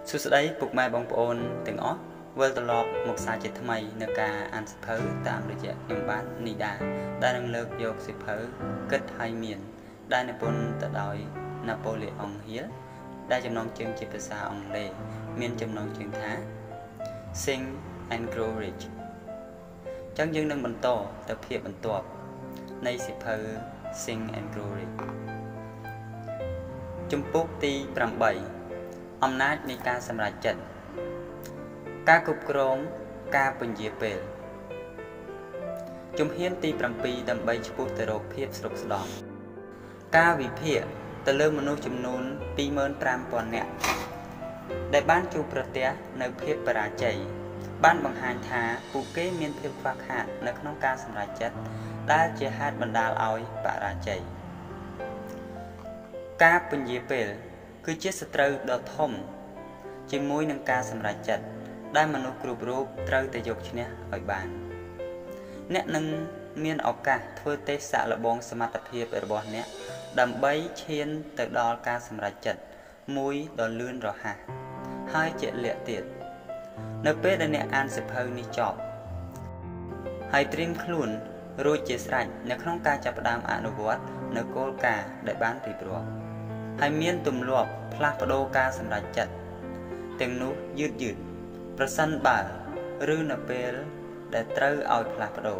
សួស្តីពុកម៉ែបងប្អូនទាំងអស់វិលត្រឡប់មកសារជាថ្មីនៅការអានសៀវភៅតាមរយៈខ្ញុំបាទនីដាដែលនឹងលើកយកសៀវភៅគិតហើយមានដែលនិពន្ធទៅដោយណាប៉ូឡេអុងហ៊ីលដែលចំណងជើងជាភាសាអង់គ្លេសមានចំណងជើងថា Think and Grow Rich ចឹងយើងនឹងបន្តទៅភាពបន្ទាប់នៃសៀវភៅ Think and Grow Rich ជំពូកទី8អំណាចនៃការសម្រេចចិត្តការគ្រប់គ្រងការពន្យាពេលជំហានទី7ដើម្បីឆ្ពោះទៅរកភាពស្រុកស្ដំការវិភាគទៅលើមនុស្សចំនួន 25,000 នាក់ដែលបានជួបប្រទះនៅភាពបរាជ័យបានបង្ហាញថាពួកគេមានភាពខ្វះខាតនៅក្នុងការសម្រេចចិត្តដែលជាហេតុបណ្ដាលឲ្យបរាជ័យការពន្យាពេលគឺជាសត្រូវដ៏ធំជាមួយនឹងការសម្រេចចិត្តដែលមនុស្សគ្រប់រូបត្រូវតែយកឈ្នះឲ្យបានអ្នកនឹងមានឱកាសធ្វើទេសសាកល្បងសមត្ថភាពរបស់អ្នកដើម្បីឈានទៅដល់ការសម្រេចចិត្តមួយដ៏លឿនរហ័សហើយជាក់លាក់ទៀតនៅពេលដែលអ្នកអានសៀវភៅនេះចប់ហើយត្រៀមខ្លួនរួចជាស្រេចនៅក្នុងការចាប់ផ្ដើមអនុវត្តនៅគោលការណ៍ដែលបានរៀបរាប់ហើយមានទម្លាប់ផ្លាស់ប្ដូរការសម្រេចចិត្តទាំងនោះយឺតប្រសិនបើឬនៅពេលដែលត្រូវឲ្យផ្លាស់ប្ដូរ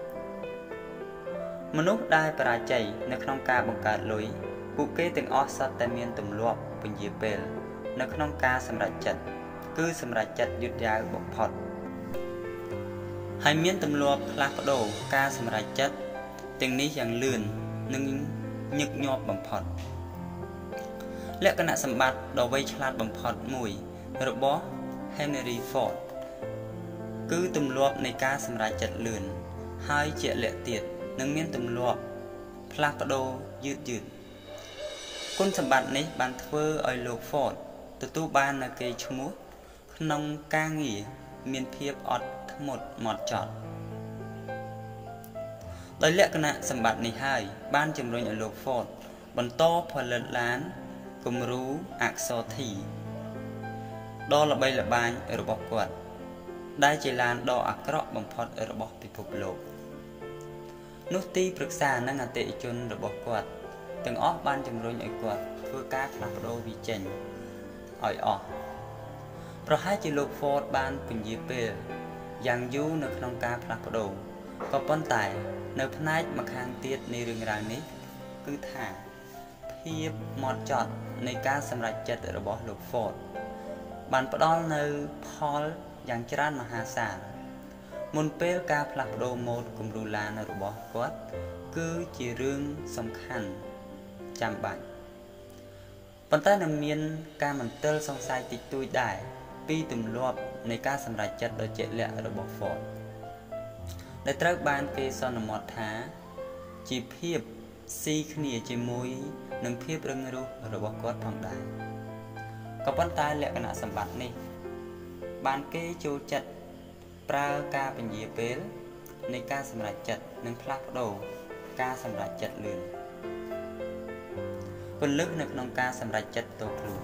មនុស្សដែលបរាជ័យនៅក្នុងការបង្កើតលុយពួកគេទាំងអស់សុទ្ធតែមានទម្លាប់ពន្យាពេលនៅក្នុងការសម្រេចចិត្តគឺសម្រេចចិត្តយឺតយ៉ាវបំផុតហើយមានទម្លាប់ផ្លាស់ប្ដូរការសម្រេចចិត្តទាំងនេះយ៉ាងលឿននិងញឹកញាប់បំផុតលក្ខណៈសម្បត្តិដ៏វៃឆ្លាតបំផុតមួយរបស់ Henry Ford គឺទម្លាប់នៃការសម្រេចចិត្តលឿនហើយជាក់លាក់ទៀតនិងមានទម្លាប់ផ្លាស់ប្ដូរយឺតគុណសម្បត្តិនេះបានធ្វើឲ្យលោក Ford ទទួលបាននូវកេរ្តិ៍ឈ្មោះក្នុងការងារមានភាពអត់ធ្មត់ហ្មត់ចត់ដោយលក្ខណៈសម្បត្តិនេះហើយបានជំរុញឲ្យលោក Ford បន្តផលិតឡានគំរូអក្សរ T ដ៏ល្បីល្បាញរបស់គាត់ដែលជាឡានដ៏អាក្រក់បំផុតរបស់ពិភពលោកនោះទីប្រឹក្សានិងអតិថិជនរបស់គាត់ទាំងអស់បានជំរុញឲ្យគាត់ធ្វើការផ្លាស់ប្ដូរវាចេញឲ្យអស់ប្រហែលជាលោក Ford បានពន្យាពេលយ៉ាងយូរនៅក្នុងការផ្លាស់ប្ដូរក៏ប៉ុន្តែនៅផ្នែកម្ខាងទៀតនៃរឿងរ៉ាវនេះគឺថាភាពម៉ត់ចត់នៃការសម្រេចចិត្តរបស់លោក Ford បានផ្ដល់នៅផលយ៉ាងច្រើនមហាសាលមុនពេលការផ្លាស់ប្ដូរម៉ូដគំរូឡានរបស់គាត់គឺជារឿងសំខាន់ចាំបាច់ប៉ុន្តែនៅមានការមន្ទិលសង្ស័យតិចតួចដែរពីទម្លាប់នៃការសម្រេចចិត្តដ៏ជាក់លាក់របស់ Ford ដែលត្រូវបានគេសន្មតថាជាភាពស៊ីគ្នាជាមួយនឹងភាពរឹងរូសរបស់គាត់ផងដែរក៏ប៉ុន្តែលក្ខណៈសម្បត្តិនេះបានគេចូលចិត្តប្រើការពន្យាពេលនៃការសម្រេចចិត្តនិងផ្លាស់ប្ដូរការសម្រេចចិត្តលឿនពលឹកនៅក្នុងការសម្រេចចិត្តតខ្លួន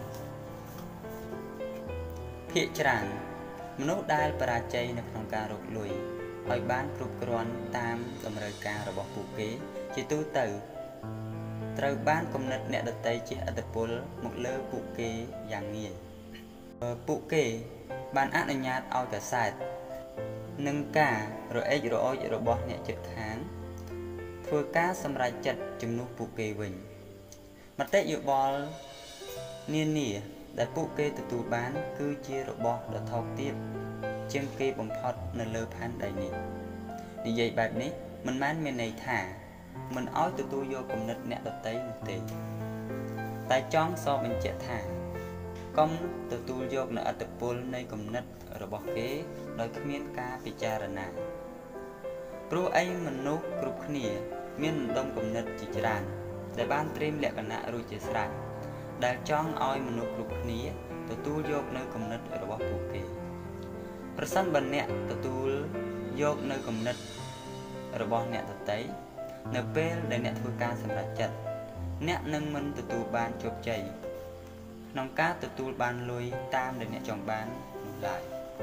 ភាគច្រើនមនុស្សដែលបរាជ័យនៅក្នុងការរកលុយឲ្យបានគ្រប់គ្រាន់តាមតម្រូវការរបស់ពួកគេជាទូទៅត្រូវបានគំនិតអ្នកដទៃជាឥទ្ធិពលមកលើពួកគេយ៉ាងងាយពួកគេបានអនុញ្ញាតឲ្យកសែតនិងការរអេចរអុចរបស់អ្នកជិតខាងធ្វើការសម្រេចចិត្តជំនួសពួកគេវិញមតិយោបល់នានាដែលពួកគេទទួលបានគឺជារបស់ដ៏ថោកទាបជាងគេបំផុតនៅលើផែនដីនេះនិយាយបែបនេះមិនមែនមានន័យថាមិនឲ្យទទួលយកគំនិតអ្នកដទៃនោះទេតែចង់សរបញ្ជាក់ថាកុំទទួលយកនូវឥទ្ធិពលនៃគំនិតរបស់គេដោយគ្មានការពិចារណាព្រោះអីមនុស្សគ្រប់គ្នាមានដណ្ដុំគំនិតជាច្រើនដែលបានត្រៀមលក្ខណៈរួចជាស្រេចដែលចង់ឲ្យមនុស្សគ្រប់គ្នាទទួលយកនូវគំនិតរបស់ពួកគេប្រសិនបើអ្នកទទួលយកនូវគំនិតរបស់អ្នកដទៃនៅពេលដែលអ្នកធ្វើការសម្រេចចិត្តអ្នកនឹងមិនទទួលបានជោគជ័យนองกาตัวตูบานลุยตามเด็กเนี่ยจองบานหลาย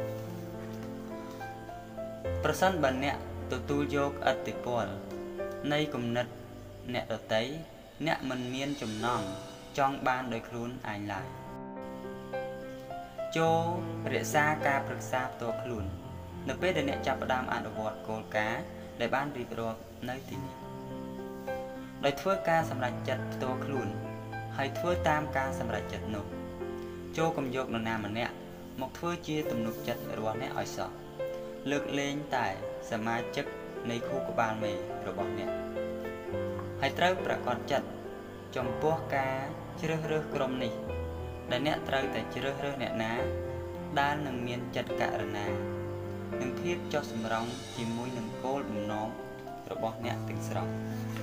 ประสันบันเนี่ยตัวตูโยกอัติปอลในกลุ่มนัดเนี่ยตัวเตยเนี่ยมันเมียนจุ่มนองจองบานโดยครูนอายหลายโจเรียซากาปรึกษาตัวครูนในเป้เด็กเนี่ยจับประดามอ่านอวอร์ดโกลกาได้บ้านรีบรอบในที่นี้โดยทั่วการสำหรับจัดตัวครูนให้ทั่วตามการสำหรับจัดนุโจกำยกนนามันเนี่ยมกทั่วเชี่ยตุ่มนุกจัดรวมเนี่ยอ่อยสอบเลือกเล่นแต่สมาชิกในคู่กับบานเมย์ระบบเนี่ยให้เติมประกอบจัดจงพวกกาเชื่อเรื่องกรมนี่แต่เนี่ยเติมแต่เชื่อเรื่องเนี่ยนะด้านหนึ่งเมียนจัดกะระนาหนึ่งเพียบจอสมรองจีมุ้ยหนึ่งโกลบุ่มน้องระบบเนี่ยติดสระ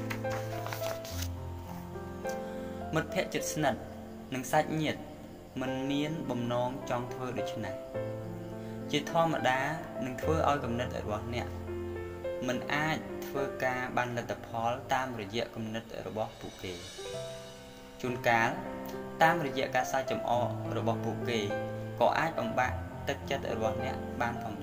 มัดเพะจุดสนัดหนึ่งสัตว์เหยียดมันเมียนบุ่มน้องจองเธอโดยชนะจิตท่อมาดาหนึ่งเธออ้อยกำนัดระบบเนี่ยมันอาจเธอกาบันลัตพอลตามระยะกำนัดระบบปุเกจุนกาลตามระยะการใส่จำอระบบปุเกก็อาจบำบัดตัดจัดระบบเนี่ยบ้านของใด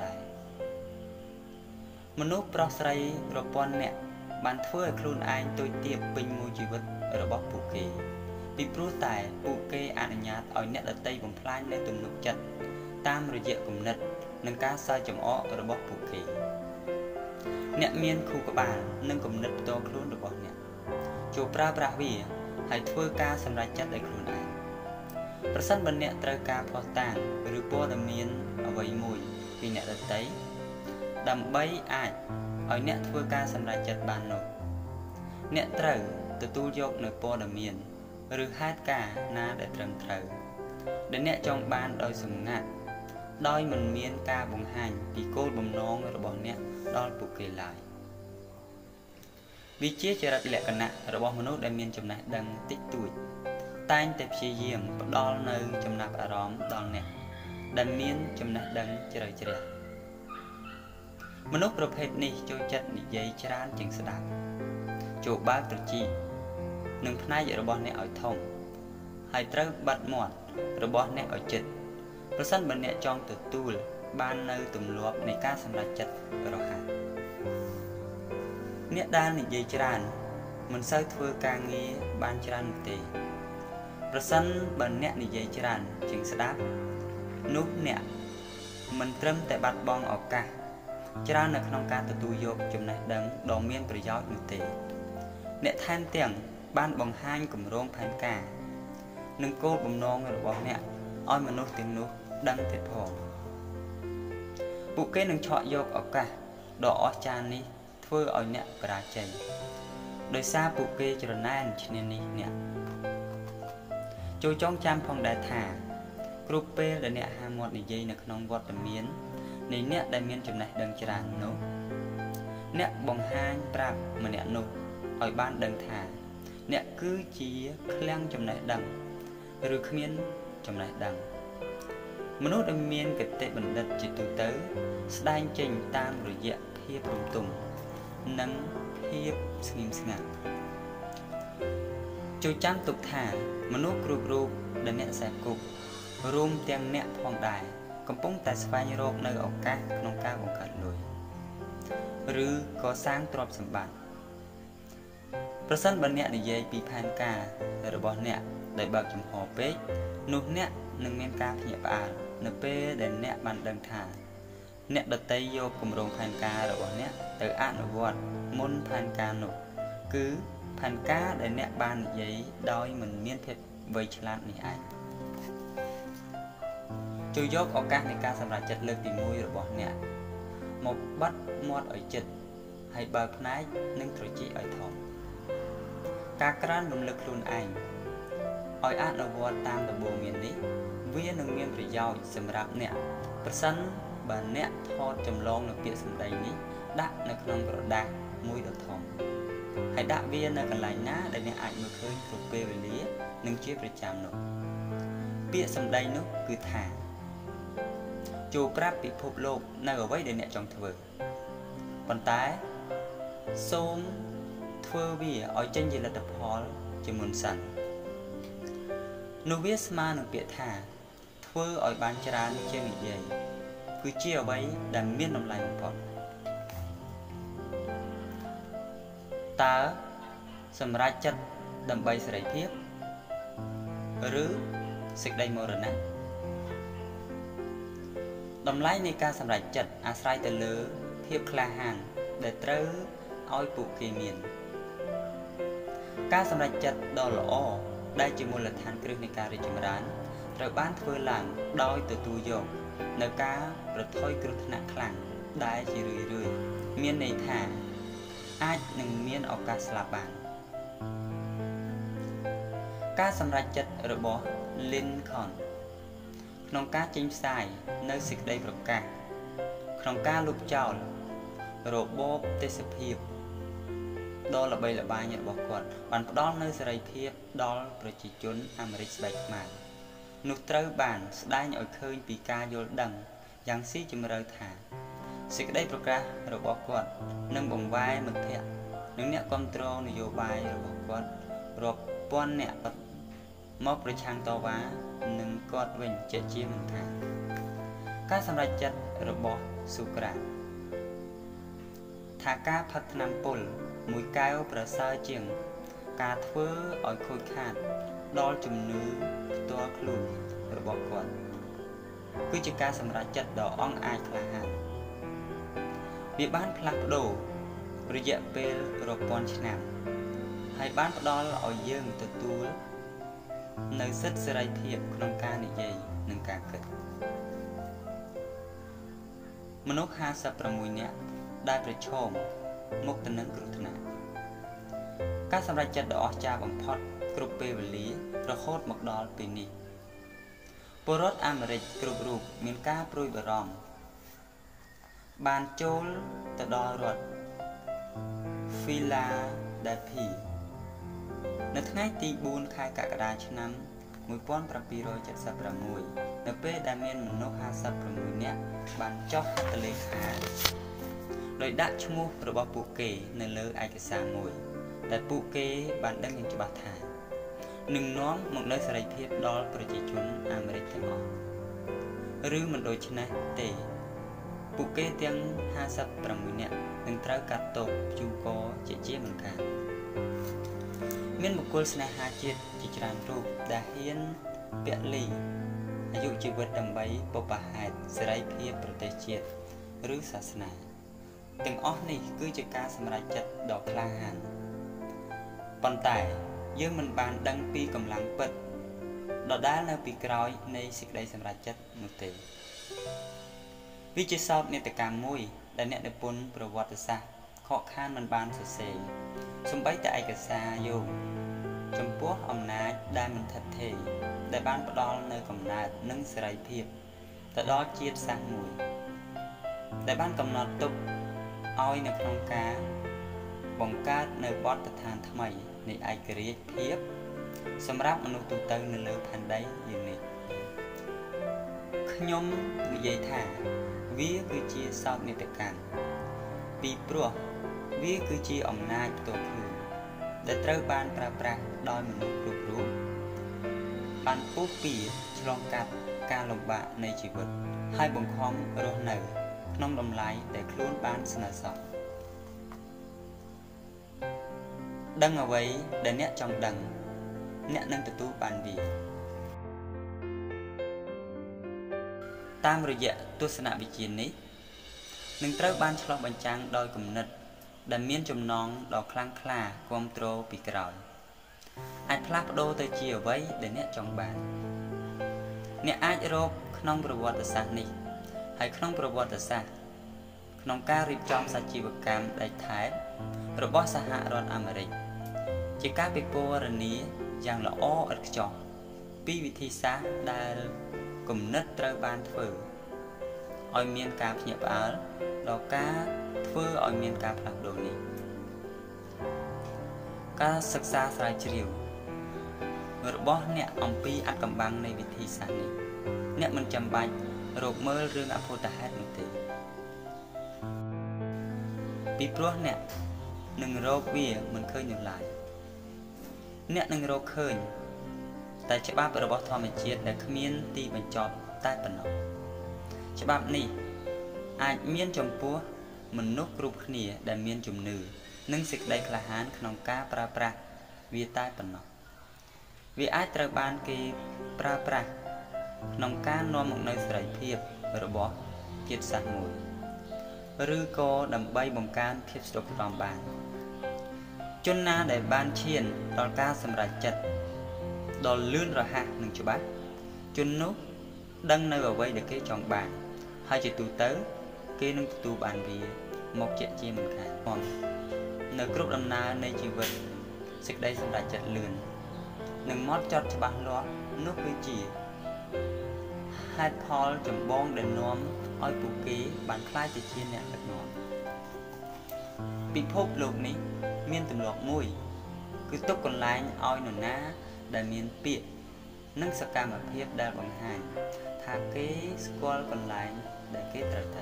มนุษย์ปลอดภัยระบบเนี่ยบันเทื่อครูนไอตัวเตียบเป็นมูจิวิตระบบปุเกปีปรู้แต่ปุเกอนุญาตเอาเนี่ยละตีผมพลายในตุ่มนุกจัดตามระยะกำนัดนังการใส่จำอระบบปุเกเนี่ยเมียนคู่กับบานนึ่งกำนัดตัวครูนระบบเนี่ยจูปราบราวีให้ทั่วการสำหรับจัดได้ครูนไอประสันบันเนี่ยตรการพอต่างหรือป้อดเมียนเอาไว้มวยปีเนี่ยละตีดำใบอาจเอาเนี่ยทั่วการสำหรับจัดบานโนเนี่ยเต๋อตัวตู้ยกในป้อดเมียนหรือฮาดกาหน้าได้เต๋อเต๋อเดี๋ยวเนี่ยจองบานโดยสมงัดโดยมันเมียนกาบงหันปีโก้บมน้องระบบเนี่ยดอลปุกเกลายวิจิตรจะรัดแหลกกันนะระบบมนุษย์ได้เมียนจำแนกดังติดตุยใต้แต่เพียเยี่ยมดอลในจำนับอารมณ์ดอลเนี่ยได้เมียนจำแนกดังเจริญเจริญมนุษย์ประเภทนี้โจจัดนิยัยชราญจึงสดับโจบ้าประจีหนึ่งพนัยระบบเนี่ยอ่อยทองให้เติมบัดหมดระบบเนี่ยอ่อยจิตประสันบันเนี่ยจองตัวตูลบ้านในตุ่มลวบในการสำหรับจัดเราหาเนี่ยด้านนิยัยชราญมันใช้ทั่วการงี้บ้านชราญตีประสันบันเนี่ยนิยัยชราญจึงสดับนุ๊กเนี่ยมันเติมแต่บัดบองออกกะชราญในขนมการตัวตูโยกจุ่มในดังดองเมียนประโยชน์นิตีเนี่ยแทนเตียงบ้านบองห้างกลุ่มโรงแผนกาหนึ่งโก้บุ่มน้องระบบเนี่ยอ้อยมนุษย์ติงนุ๊กดังเต็ดพอปุกเกหนึ่งเฉาะโยกออกกะดอกออจานนี้เพื่อเอาเนี่ยปราชัยโดยซาปุกเกจรณานชนิดนี้เนี่ยโจจ้องจำพองได้ถ่ากรุ๊ปเป้และเนี่ยหาหมดในยัยในขนมวัดเมียนในเนี่ยได้เมียนจุดไหนดังจรานนุ๊กเนี่ยบองห้างปราบมาเนี่ยนุ๊กอ้อยบ้านดังถ่าเนี่ยคือจีเคลื่องจุดไหนดังหรือเมียนจุดไหนดังมนุษย์เมียนกับเตะบันดัดจิตตุเตอร์แสดงจริงตามระยะเพียบรวมตุ่มนังเพียบสงิมสงัดจูจันตุกถ่ามนุษย์กรูปดันเนะแสบกุบรวมเตียงเนะพองได้กำปุ้งแต่สบายโรคในโอกาสนองกาของการลอยหรือก่อสร้างตรอบสมบัติประสันบันเนะในเยปีพันการะบบเนะได้บักจำหอเป๊กนุ๊กเนะหนึ่งเมียนกาเพียบอ่านเนเป้เด่นเนะบันดังถ่าเนะดัตเตยโยกลุ่มโรงพันการะบบเนะเตออ่านวอดมนพันกาหนุคือพันกาเด่นเนะบานใหญ่ดอยเหมือนเมียนเพชรใบฉลาดนี่ไอจูยกโอกาสในการสำหรับจัดเลือกตีมุ้ยระบบเนะหมกบัดมอดอ่อยจิตให้เบิกนายนึ่งตรจีอ่อยทองการกระนั้นลำลึกครูนไออ้อยอ่านวอดตามตะโบเมียนนี้เวียนหนึ่งเมียนประโยชน์สำหรับเนี่ยประสันบานเนี่ยทอดจำลองในเปียสันใดนี้ดักในขนมกระดาษมุ้ยดอกทองให้ดักเวียนในกันไหลน้าได้เนี่ยอาจมือเคยกรุบเปเวลีหนึ่งเชี่ยประจำหนุเปียสันใดนุคือถ่าจูปราบปิภพโลกในเอาไว้ได้เนี่ยจงเถื่อปันท้ายส้มเถื่อเวียอ้อยเจนยินละตะพอลจมุนสันនោះវាស្មើនឹងពាក្យថាធ្វើឲ្យបានច្រើនជាងនិយាយគឺជាអ្វីដែលមានតម្លៃបំផុតតើសម្រេចចិត្តដើម្បីសេរីភាពឬសេចក្តីមរណៈតម្លៃនៃការសម្រេចចិត្តអាស្រ័យទៅលើភាពក្លាហានដែលត្រូវឲ្យពួកគេមានការសម្រេចចិត្តដ៏ល្អដែលជាមូលដ្ឋានគ្រឹះនៃការរីកចម្រើនត្រូវបានធ្វើឡើងដោយទទួលយកនៅការប្រថុយគ្រោះថ្នាក់ខ្លាំងដែលជារឿយៗមានន័យថាអាចនឹងមានឱកាសស្លាប់បានការសម្រេចចិត្តរបស់ Lincoln ក្នុងការចេញផ្សាយនៅសេចក្តីប្រកាសក្នុងការលុបចោលរបបទេសភាពដ៏ល្បីល្បាញរបស់គាត់បានផ្ដល់នូវសេរីភាពដល់ប្រជាជនអាមេរិកស្បែកខ្មៅនោះត្រូវបានស្ដែងឲ្យឃើញពីការយល់ដឹងយ៉ាងស៊ីជម្រៅថាសេចក្តីប្រកាសរបស់គាត់នឹងបង្វែរមិត្តភ័ក្តិនិងអ្នកគ្រប់គ្រងនយោបាយរបស់គាត់រាប់ពាន់អ្នកមកប្រឆាំងតវ៉ានឹងគាត់វិញជាមិនខានការសម្រេចចិត្តរបស់ស៊ូក្រាតថាការផឹកថ្នាំពុលមួយកែវប្រសើរជាងការធ្វើឲ្យខូចខាតដល់ជំនឿផ្ទាល់ខ្លួនរបស់គាត់គឺជាការសម្រេចចិត្តដ៏អង់អាចក្លាហានវាបានផ្លាស់ប្ដូររយៈពេលរាប់ពាន់ឆ្នាំហើយបានផ្ដល់ឲ្យយើងទទួលនៅសិទ្ធិសេរីភាពក្នុងការនិយាយនិងការគិតមនុស្ស56នាក់ដែលប្រឈមមុខទៅនឹងគ្រោះថ្នាក់ការសម្រេចចិត្តដ៏អស្ចារ្យបំផុតគ្រប់ពេលវេលារហូតមកដល់ពេលនេះពលរដ្ឋអាមេរិកគ្រប់រូបមានការព្រួយបារម្ភបានចូលទៅដល់រដ្ឋ Philadelphia នៅថ្ងៃទី4ខែកក្កដាឆ្នាំ1776នៅពេលដែលមានមនុស្ស56នាក់បានចុះហត្ថលេខាដោយដាក់ឈ្មោះរបស់ពួកគេនៅលើឯកសារមួយដែលពួកគេបានដឹងយ៉ាងច្បាស់ថានឹងនាំមកនូវសេរីភាពដល់ប្រជាជនអាមេរិកទាំងអស់ឬមិនដូច្នេះទេពួកគេទាំង56នាក់នឹងត្រូវកាត់ទោសព្យូកជាមិនខានមានបុគ្គលស្នេហាជាតិជាច្រើនរូបដែលហ៊ានពលីអាយុជីវិតដើម្បីបុព្វហេតុសេរីភាពប្រទេសជាតិឬសាសនាទាំងអស់នេះគឺជាការសម្រេចចិត្តដ៏ក្លាហានប៉ុន្តែយើងមិនបានដឹងពីកម្លាំងពិតដដែលនៅពីក្រោយនៃសេចក្តីសម្រេចចិត្តនោះទេវាជាសោកនាដកម្មមួយដែលអ្នកនិពន្ធប្រវត្តិសាស្ត្រខកខានមិនបានសរសេរសូម្បីតែឯកសារយោងចំពោះអំណាចដែលមិនថិតថេរដែលបានផ្ដល់នៅកំណើតនិងសេរីភាពទៅដល់ជាតិសាសន៍មួយដែលបានកំណត់ទុកឲ្យនៅក្នុងការបង្កើតនៅបទដ្ឋានថ្មីនៃឯករាជ្យភាពសម្រាប់មនុស្សទូទៅនៅលើផែនដីយើងនេះខ្ញុំនិយាយថាវាគឺជាសោកនាដកម្មពីព្រោះវាគឺជាអំណាចផ្ទាល់ខ្លួនដែលត្រូវបានប្រើប្រាស់ដោយមនុស្សគ្រប់រូបបានពុះពៀឆ្លងកាត់ការលំបាកនៃជីវិតហើយបង្ខំរស់នៅក្នុងតម្លៃដែលខ្លួនបានស្នើសុំដឹងអ្វីដែលអ្នកចង់ដឹងអ្នកនឹងទទួលបានវាតាមរយៈទស្សនវិជ្ជានេះនឹងត្រូវបានឆ្លុះបញ្ចាំងដោយគំនិតដែលមានចំណងដ៏ខ្លាំងក្លាគាំទ្រពីក្រោយអាចផ្លាស់ប្ដូរទៅជាអ្វីដែលអ្នកចង់បានអ្នកអាចរកក្នុងប្រវត្តិសាស្ត្រនេះហើយក្នុងប្រវត្តិសាស្ត្រក្នុងការរៀបចំសាជីវកម្មដែកថែបរបស់សហរដ្ឋអាមេរិកជាការពិពណ៌នាយ៉ាងល្អឥតខ្ចោះពីវិធីសាស្ត្រដែលគំនិតត្រូវបានធ្វើឲ្យមានការភ្ញាក់ផ្អើលដល់ការធ្វើឲ្យមានការផ្លាស់ប្ដូរនេះការសិក្សាស្រាវជ្រាវរបស់អ្នកអំពីអត្ថកម្បាំងនៃវិធីសាស្ត្រនេះអ្នកមិនចាំបាច់រកមើលរឿងអភូតហេតុនោះទេពីព្រោះអ្នកនឹងរកវាមិនឃើញនោះឡើយអ្នកនឹងរកឃើញតែច្បាប់របស់ធម្មជាតិដែលគ្មានទីបញ្ចប់តែប៉ុណ្ណោះច្បាប់នេះអាចមានចំពោះមនុស្សគ្រប់គ្នាដែលមានជំនឿនិងសេចក្តីក្លាហានក្នុងការប្រើប្រាស់វាតែប៉ុណ្ណោះវាអាចត្រូវបានគេប្រើប្រាស់ក្នុងការនាំមកនូវសេរីភាពរបស់ជាតិសាសន៍មួយឬក៏ដើម្បីបង្កើនភាពស្តុកស្តម្ភបានជនណាដែលបានឈានដល់ការសម្រេចចិត្តដ៏លឿនរហ័សនិងច្បាស់ជននោះដឹងនៅអ្វីដែលគេចង់បានហើយជាទូទៅគេនឹងទទួលបានវាមកជាមិនខាននៅគ្រប់ដំណើរនៃជីវិតសេចក្តីសម្រេចចិត្តលឿននិងម៉ត់ចត់ច្បាស់លាស់នោះគឺជាហេតុផលចម្បងដែលនាំឲ្យពួកគេបានក្លាយទៅជាអ្នកដឹកនាំពិភពលោកនេះមានទម្លាប់មួយគឺទុកកន្លែងឲ្យនរណាដែលមានពាក្យនិងសកម្មភាពដែលបង្ហាញថាគេស្គាល់កន្លែងដែលគេត្រូវទៅ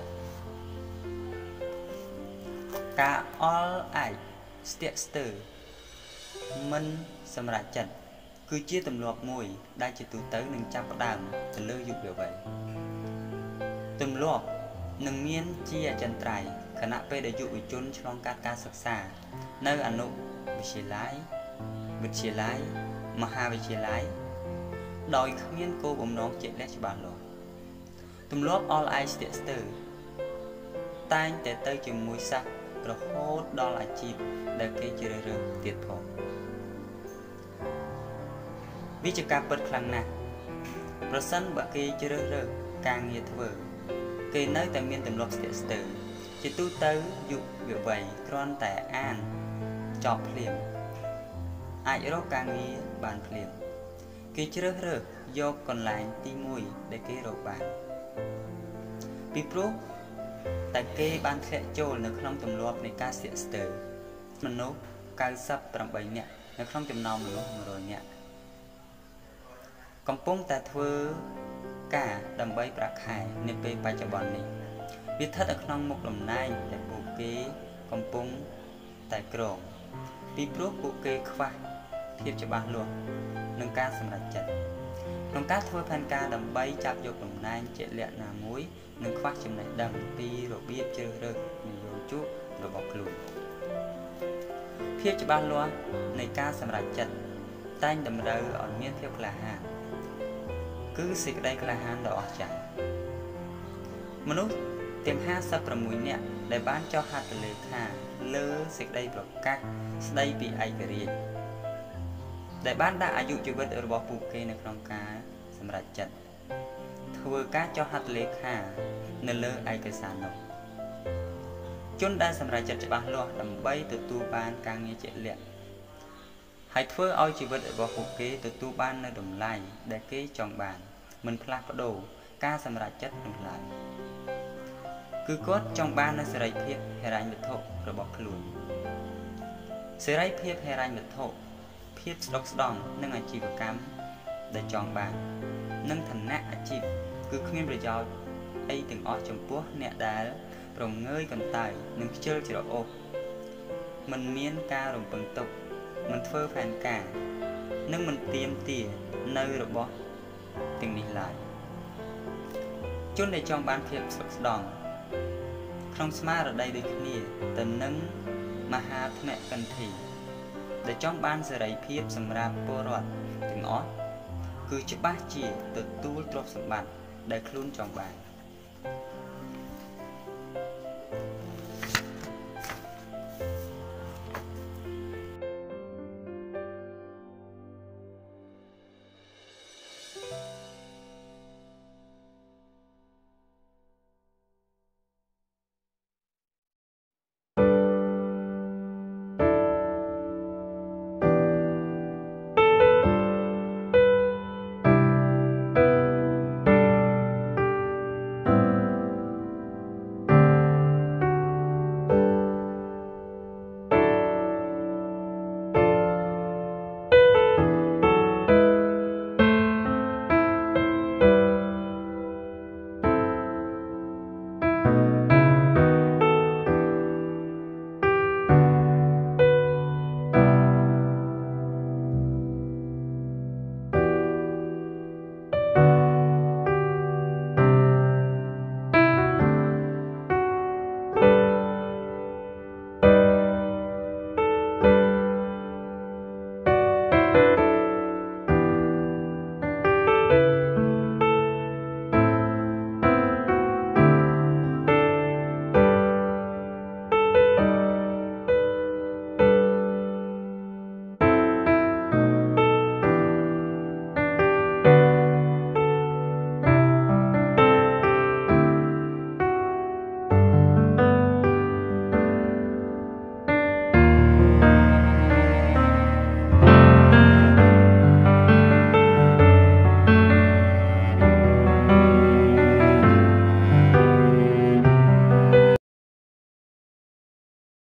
ការអល់ឯកស្ទាក់ស្ទើរមិនសម្រេចចិត្តគឺជាទម្លាប់មួយដែលជាទូទៅនឹងចាប់ផ្ដើមទៅលើយុវវ័យទម្លាប់នឹងមានជាអចិន្ត្រៃយ៍ខណៈពេលដែលយុវជនឆ្លងកាត់ការសិក្សានៅអនុវិទ្យាល័យមហាវិទ្យាល័យដោយគ្មានគោលបំណងជាក់លាក់ច្បាស់លាស់ទម្លាប់អល់ឯកស្ទាក់ស្ទើរតែងតែទៅជាមួយសាសរហូតដល់អាជីពដែលគេជ្រើសរើសទៀតផងវាជាការពិតខ្លាំងណាស់ប្រសិនបើគេជ្រើសរើសការងារធ្វើគេនៅតែមានទម្លាប់ស្ទាក់ស្ទើរជាទូទៅយុវវ័យគ្រាន់តែអានចប់ភ្លាមអាចរកការងារបានភ្លាមគេជ្រើសរើសយកកន្លែងទី1ដែលគេរកបានពីព្រោះតែគេបានធ្លាក់ចូលនៅក្នុងទម្លាប់នៃការស្ទាក់ស្ទើរមនុស្ស98នាក់នៅក្នុងចំណោមមនុស្ស100នាក់កំពុងតែធ្វើការដើម្បីប្រាក់ខែនាពេលបច្ចុប្បន្ននេះវាស្ថិតនៅក្នុងមុខតំណែងដែលពួកគេកំពុងតែក្រងពីព្រោះពួកគេខ្វះភាពច្បាស់លាស់នឹងការសម្រេចចិត្តក្នុងការធ្វើផែនការដើម្បីចាប់យកតំណែងជាក់លាក់ណាមួយនិងខ្វះចំណេះដឹងពីរបៀបជ្រើសរើសនយោជករបស់ខ្លួនភាពច្បាស់លាស់នៃការសម្រេចចិត្តតែងតម្រូវឲ្យមានភាពក្លាហានគឺសេចក្តីក្លាហានដ៏អស្ចារ្យមនុស្សទាំង56នាក់ដែលបានចុះហត្ថលេខាលើសេចក្តីប្រកាសស្តីពីឯករាជ្យដែលបានដាក់អាយុជីវិតរបស់ពួកគេនៅក្នុងការសម្រេចចិត្តធ្វើការចុះហត្ថលេខានៅលើឯកសារនោះជនដែលសម្រេចចិត្តច្បាស់លាស់ដើម្បីទទួលបានការងារជាក់លាក់ហើយធ្វើឲ្យជីវិតរបស់ពួកគេទទួលបាននូវតម្លៃដែលគេចង់បានមិនផ្លាស់ប្ដូរការសម្រេចចិត្តនោះឡើយគឺគាត់ចង់បាននូវសេរីភាពហិរញ្ញវត្ថុរបស់ខ្លួនសេរីភាពហិរញ្ញវត្ថុភាពស្ដុកស្ដម្ភនិងអាជីវកម្មដែលចង់បាននិងឋានៈអាជីពគឺគ្មានប្រយោជន៍អីទាំងអស់ចំពោះអ្នកដែលប្រងើយកន្តើយនិងខ្ជិលច្រអូសមិនមានការរំពឹងទុកមិនធ្វើផែនការនិងមិនទាមទារនៅរបស់ទាំងនេះឡើយជនដែលចង់បានភាពស្ដុកស្ដម្ភក្នុងស្មារតីដូចគ្នាទៅនឹងមហាថ្នាក់កន្ធីដែលចង់បានសេរីភាពសម្រាប់ពលរដ្ឋទាំងអស់គឺច្បាស់ជាទទួលទ្រព្យសម្បត្តិដែលខ្លួនចង់បាន